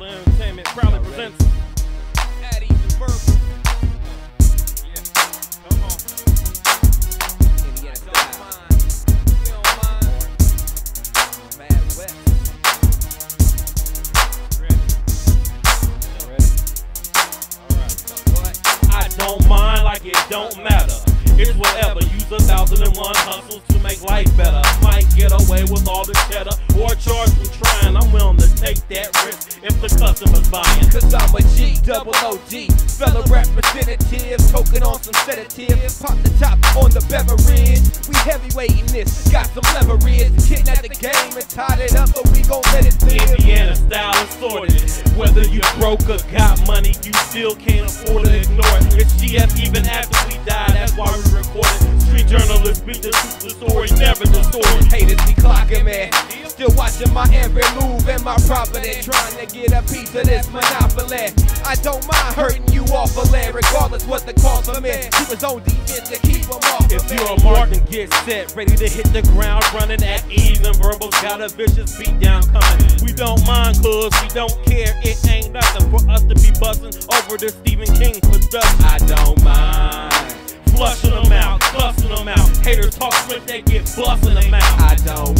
World Entertainment proudly presents Eez Verbal. Yeah, come on. Indiana style. We don't mind. Mad West. Ready? Alright. I don't mind like it don't matter. It's whatever. Use 1,001 hustles to make life better. Might get away with all the cheddar or charge me trying. I'm willing to take that risk if the customer's buying. Cause I'm a G, double OG, fellow representative, token on some sedative. Pop the top on the beverage. We heavyweighting this, got some leverage. Hitting at the game and tied it up, but we gon' let it live. Indiana style is sorted. Whether you broke or got money, you still can't afford to ignore it. It's GF even after we die, that's why we record it. Street journalists beat the truth, the story never distorted. Haters be clocking me, still watching my every move and my property, trying to get a piece of this monopoly. I don't mind hurting you off a land, regardless what the cost of me. Keep his own defense to keep him off. If you're a mark and get set, ready to hit the ground running at Eez Verbal, got a vicious beat down coming. We don't mind cause we don't care, it ain't nothing for us to be busting over the Stephen King production. I don't mind flushing them out, cussing them out. Haters talk slick, they get busting them out. I don't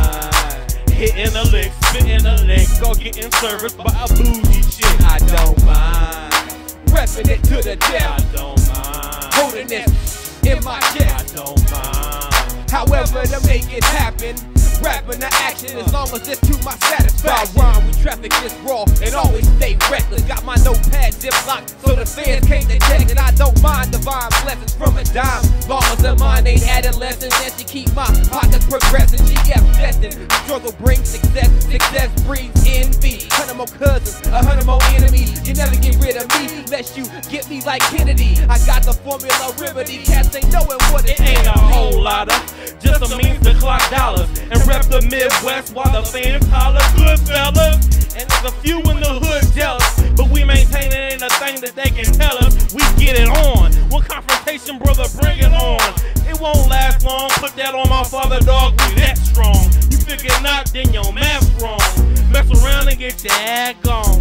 mind hitting a lick, spitting a lick, or getting serviced by a bougie chick. I don't mind repping it to the death. I don't mind holding this in my chest. I don't mind however to make it happen. Rapping the action as long as it's to my satisfaction. By rhyme, we traffic this raw and always stay reckless. Got my notepad ziplocked so the fans can't detect it. I don't mind divine blessings from a dime. Long as the mind ain't adolescent, and she keep my pockets progressing. GF destined, struggle brings success. Success breeds envy. 100 more cousins, 100 more enemies. You never get rid of me unless you get me like Kennedy. I got the formula remedy. Cats ain't knowing what it ain't a whole lot of, just a means to clock dollars and rep the Midwest while the fans holler good fellas. And there's a few in the hood jealous, but we maintain it ain't a thing that they can tell us. We get it on. One confrontation, brother, bring it on. It won't last long. Put that on my father, dog. We that strong. You figure not, then your math's wrong. Mess around and get your ad gone.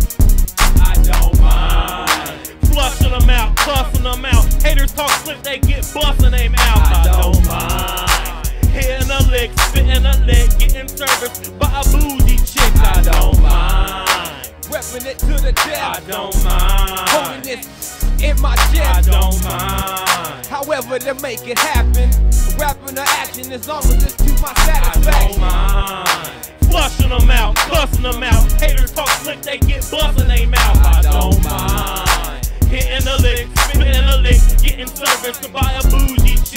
I don't mind flushing them out, cussing them out. Haters talk slick, they get busting them out. I don't mind hitting a lick, spitting a lick, getting serviced by a bougie chick. I don't mind repping it to the death. I don't mind holding this in my chest. I don't mind however to make it happen. Rapping the action as long as it's to my satisfaction. I don't mind flushing them out, cussing them out. Haters talk slick, they get busting they mouth. I don't mind hitting a lick, spitting a lick, getting serviced by a bougie chick.